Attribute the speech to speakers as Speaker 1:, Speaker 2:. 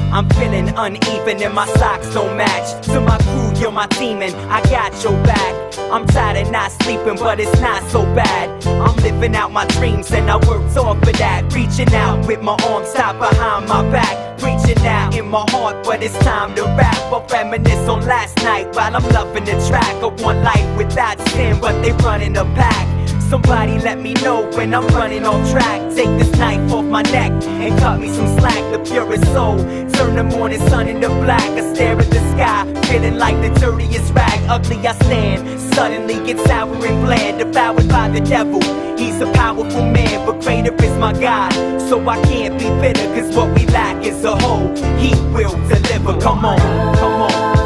Speaker 1: I'm feeling uneven and my socks don't match. To my crew, you're my team and I got your back. I'm tired of not sleeping, but it's not so bad. I'm living out my dreams and I worked hard for that. Reaching out with my arms tied behind my back. Reaching out in my heart, but it's time to rap. I'll reminisce on last night while I'm loving the track of one life without sin, but they running a pack. Somebody let me know when I'm running off track. Take this knife off my neck and cut me some slack. The purest soul, turn the morning sun into black. I stare at the sky, feeling like the dirtiest rag. Ugly I stand, suddenly get sour and bland. Devoured by the devil, he's a powerful man, but greater is my God. So I can't be bitter, cause what we lack is a whole. He will deliver, come on, come on.